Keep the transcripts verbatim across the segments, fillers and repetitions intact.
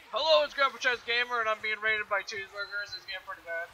Hello, it's Grandpa Chess Gamer, and I'm being raided by cheeseburgers. It's getting pretty bad.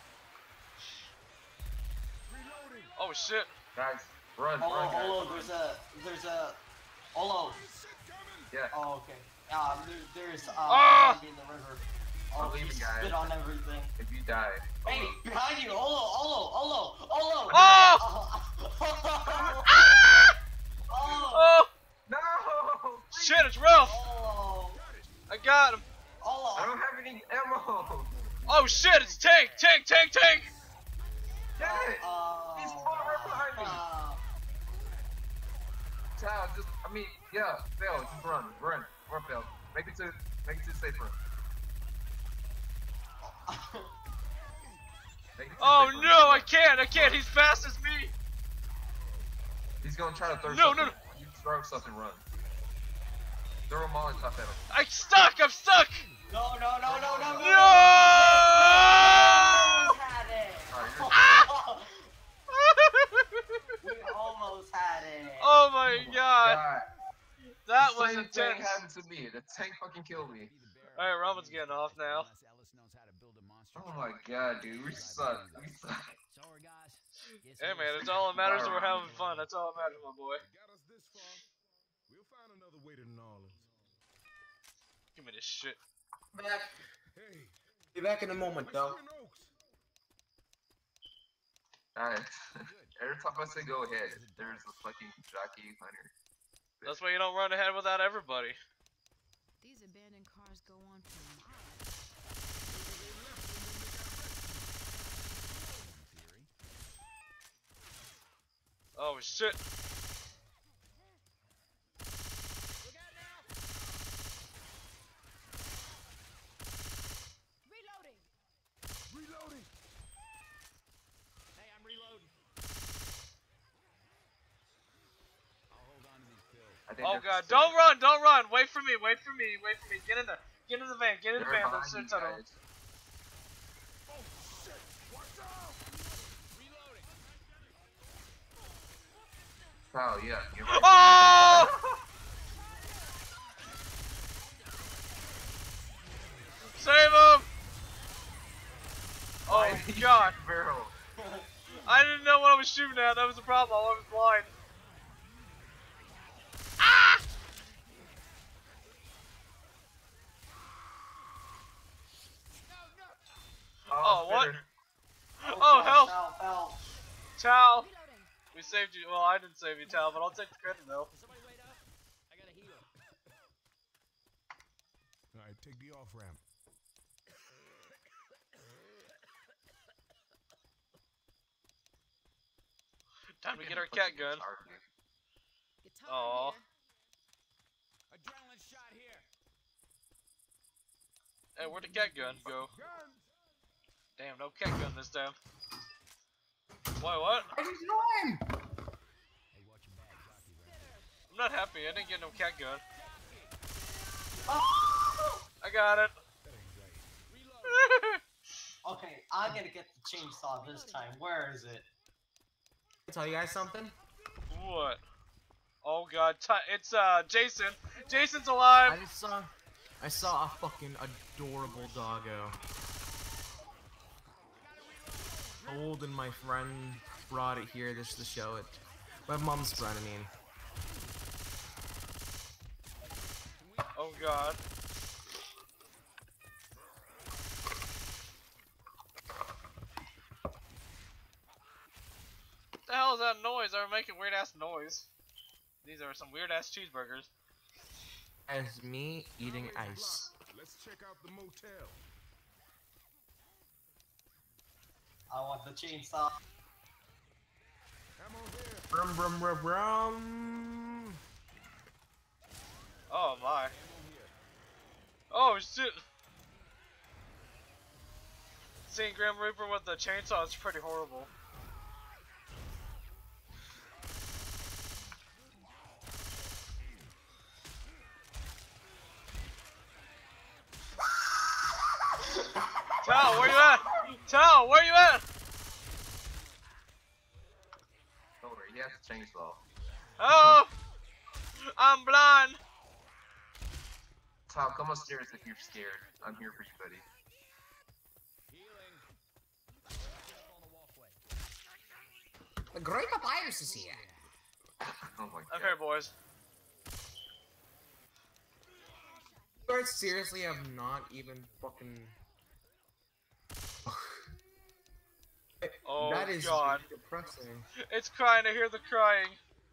Oh shit! Guys, run, Olo, run, guys. Olo, there's a, there's a, Olo. Yeah. Oh, okay. Yeah, there, there's uh, Ah! a zombie in the river. Oh, I'm leaving, he guys. spit on everything. If you die. Hey, Olo. behind you, Olo, Olo, Olo, Olo. Oh! Oh! Oh! Oh! No! Shit, it's Ralph! Olo! I got him! Olo! I don't have any ammo! Oh shit, it's Tank! Tank, Tank, Tank! Damn it! Oh, He's far right behind me! wow. Child, just, I mean, yeah, Phil, just run, run, run, Phil. Make it to, make it to the safe room. Make it to the Oh safe room. no, I can't, I can't, he's fast as me! He's gonna try to throw No, something. no, no. You throw something, run. Throw a Molotov at him. I'm stuck, I'm stuck! No, no, no, no, no, no! No! We almost had it! Alright, We almost had it! Oh my god, God. that The was same thing intense. happened to me. The tank fucking killed me. Alright, Roman's getting off now. Oh my god, dude, we suck. We suck. Hey man, it's all that matters is we're having fun. That's all that matters, my boy. We'll find another way to New Orleans. Give me this shit. Back. Hey, Be back in a moment, though. Twin Oaks. Alright. Every time I say go ahead, there's a fucking jockey hunter. That's why you don't run ahead without everybody. These abandoned cars go on for miles. Oh shit. Reloading. Reloading. Hey, I'm reloading. I'll hold on to these pills. I think Oh that's god, the- don't run, don't run. Wait for me, wait for me, wait for me. Get in the, get in the van, get in the They're van. behind Let's you search out. guys. Oh shit! Watch out! Reloading. Oh yeah, you're right. Oh! Save him! Oh Why did you god, shoot barrel? I didn't know what I was shooting at. That was the problem. I was blind. Ah! Oh, what? bitter. Oh, help! Help, help. Tal, Reloading. we saved you. Well, I didn't save you, Tal, but I'll take the credit though. Can somebody wait up? I got a heal. All right, take the off ramp. Time to get our cat gun. Guitar Aw. here. Adrenaline shot here. Hey, where'd the cat gun go? Guns. Damn, no cat gun this time. Why, what? What are you doing? Hey, watch your back, jockey around. I'm not happy. I didn't get no cat gun. Oh! I got it. Okay, I'm gonna get the chainsaw this time. Where is it? Tell you guys something? What? Oh god, Ti- it's uh Jason. Jason's I alive. just saw, I saw a fucking adorable doggo. Old and my friend brought it here just to show it. My mom's friend, I mean. Oh god. What the hell is that noise? They were making weird ass noise. These are some weird ass cheeseburgers. As me eating ice. Let's check out the motel. I want the chainsaw. Ammo here. Brum brum brum brum. Oh my. Oh shit. Seeing Grim Reaper with the chainsaw is pretty horrible. Tal, where you at? Tal, where you at? Don't worry, he has a chainsaw. Oh! I'm blind! Tal, come upstairs if you're scared. I'm here for you, buddy. Healing. On the walkway. The Great Papyrus is here. Oh my I'm god. here, boys. But seriously, have not even fucking. Oh that is God. depressing. It's crying. I hear the crying.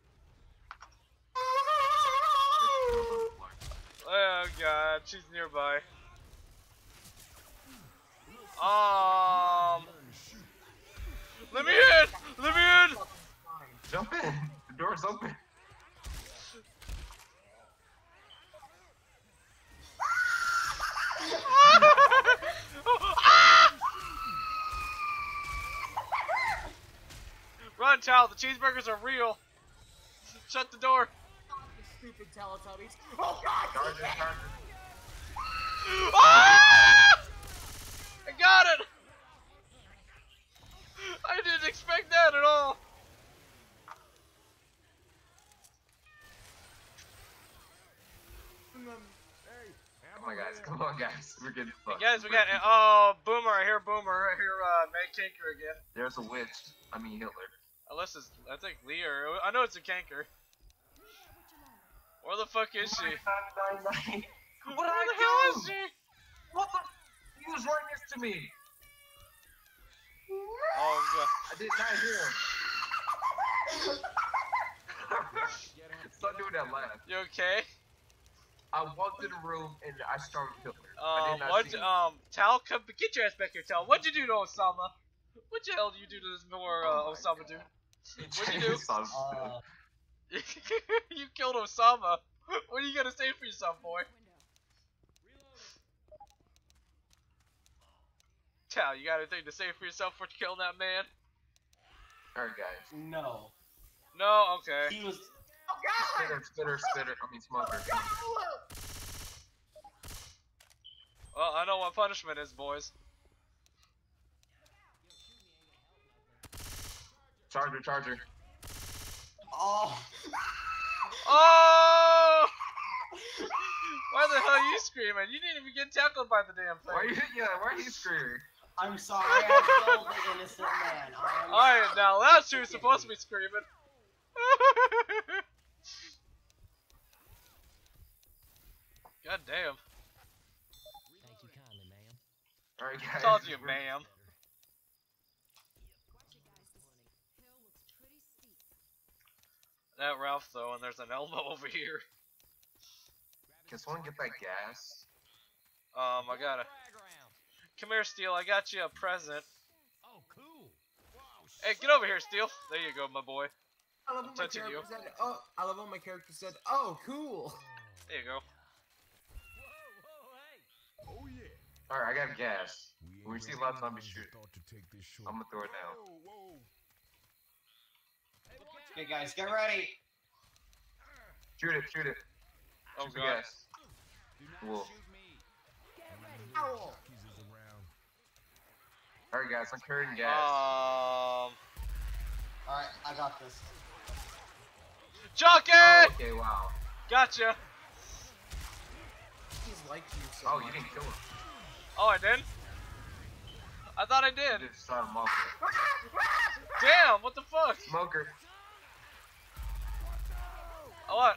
Oh God, she's nearby. Um, let me in. Let me in. Jump in! The door's open. Run, Tal, the cheeseburgers are real. Shut the door. Stupid Teletubbies. Oh God! Charger, charger. Ah! I got it. I didn't expect that at all. Come on, guys. Come on, guys. We're getting Hey fucked. guys, we got oh Boomer. I hear Boomer. I hear uh, Meg Canker again. There's a witch. I mean Hitler. Unless it's I think Lee or I know it's a Canker. Where the fuck is she? What did Where I the hell do? is she? What the? He was right next to me. Oh God. I did not hear him. Stop doing that laugh. You okay? I walked in the room and I started Hitler. I Um, did not what? see him. Um, Tal, come get your ass back here, Tal. What'd you do to Osama? What the hell did you do to this poor uh, Oh my Osama God. dude? What'd you do? Sounds Uh, You killed Osama. What are you gonna say for yourself, boy? Tal, you got anything to say for yourself for killing that man? Alright, guys. no. No? Okay. He was. Spitter, spitter, spitter. I mean, smoker. Well, I know what punishment is, boys. Charger, charger. Oh. Oh! Why the hell are you screaming? You didn't even get tackled by the damn Why are thing. you? Yeah, why are you screaming? I'm sorry. I killed the innocent man. I am Alright, sorry. now that's who's supposed to be screaming. God damn. Thank you kindly, ma'am. Alright, guys. Told you, we're- ma'am. That Ralph though, and there's an Elmo over here. Can someone get that gas? Um, I gotta. Frag round. Come here, Steel. I got you a present. Oh, cool. Wow, Hey, get over here, Steel. There you go, my boy. I love I'm when my touching character you. said, "Oh, I love when my character said, oh, cool." There you go. Whoa, whoa, hey. Oh yeah. Alright, I got gas. We When we ain't see like lots of the zombies ones that shoot. thought to take this short. I'm gonna throw it now. Whoa, whoa. Hey, watch out. Okay, guys, get ready. Shoot it, shoot it. Oh Shoot the god. gas. Do not Cool. shoot me. Owl. Keys is around. Alright, guys, I'm carrying gas. Um. Alright, I got this. Jockey! Oh, okay, wow. Gotcha. He's like you so Oh, much. you didn't kill him. Oh, I did? I thought I You did. just shot him off. Damn, what the fuck? Smoker. Oh, what?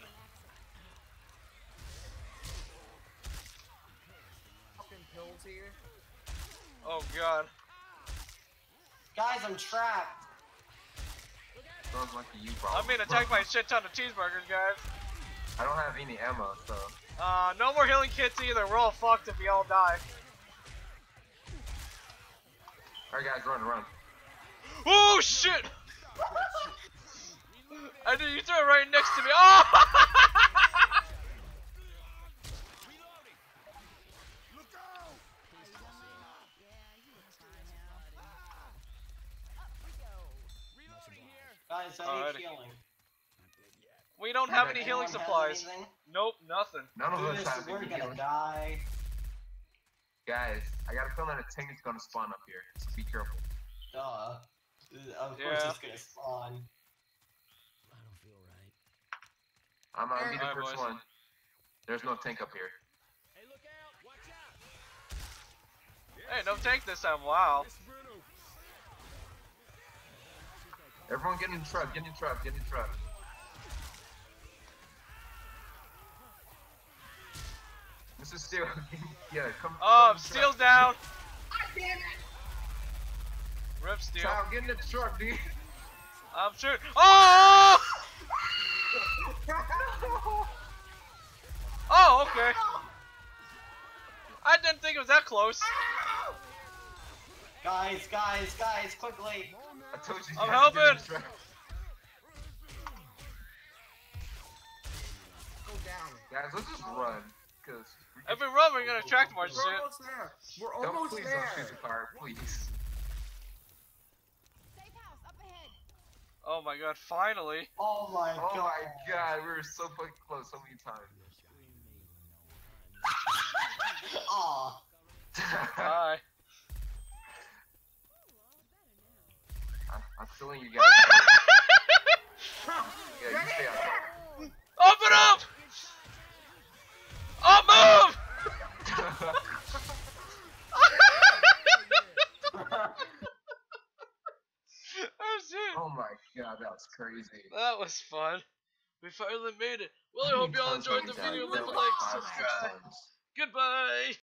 Fucking pills here. Oh god. Guys, I'm trapped. Sounds like a you I'm problem. being attacked by a shit ton of cheeseburgers, guys. I don't have any ammo, so. Uh, no more healing kits either. We're all fucked if we all die. Alright, guys, run, run. Oh shit! I did. You threw it right next to me. Oh! Look out! Reloading here. Guys, I Alrighty. need healing. We don't have any Okay. healing Anyone have supplies. anything? Nope, nothing. None of us This, have we're any gonna healing. die. Guys, I got a feeling a tank is gonna spawn up here, so be careful. Duh. Of course Yeah. it's gonna spawn. I don't feel right. I'm gonna be the Alright, first boys. one. There's no tank up here. Hey, Hey, no tank this time. Wow. It's Bruno. Everyone get in the truck, get in the truck, get in the truck. Mister Steel, yeah, come. Oh, come Steel's truck. down. Damn it! Rip Steel. Child, get in the truck, dude. I'm sure. Oh! Oh, okay. I didn't think it was that close. Guys, guys, guys, quickly! I told you. I'm you had to get in helping. the truck. Go down. Guys, let's just run, cause. we If can- we run, we're gonna attract more shit. We're almost there. We're Don't almost please there. don't shoot the car, please. Safe house up ahead. Oh my god, finally. Oh my Oh god. my god, we were so fucking close so many times. Aw. Bye. I- I'm feeling you guys. Yeah, you stay out there. Open up! Oh, move! Oh shit. Oh my god, that was crazy. That was fun. We finally made it. Well, I How hope many y'all times enjoyed have the we video. died? Leave a Like like, five, six subscribe. times. Goodbye.